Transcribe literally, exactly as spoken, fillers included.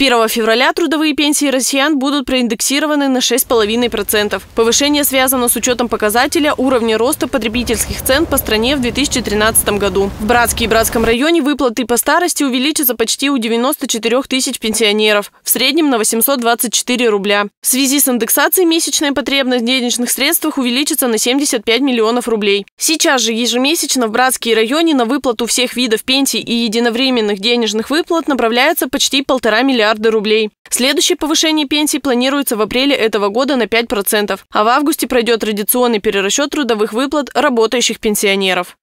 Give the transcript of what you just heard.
первого февраля трудовые пенсии россиян будут проиндексированы на шесть целых пять десятых процента. Повышение связано с учетом показателя уровня роста потребительских цен по стране в две тысячи тринадцатом году. В Братске и Братском районе выплаты по старости увеличатся почти у девяноста четырёх тысяч пенсионеров, в среднем на восемьсот двадцать четыре рубля. В связи с индексацией месячная потребность в денежных средствах увеличится на семьдесят пять миллионов рублей. Сейчас же ежемесячно в Братске и районе на выплату всех видов пенсий и единовременных денежных выплат направляется почти полтора миллиарда рублей. Следующее повышение пенсий планируется в апреле этого года на пять процентов, а в августе пройдет традиционный перерасчет трудовых выплат работающих пенсионеров.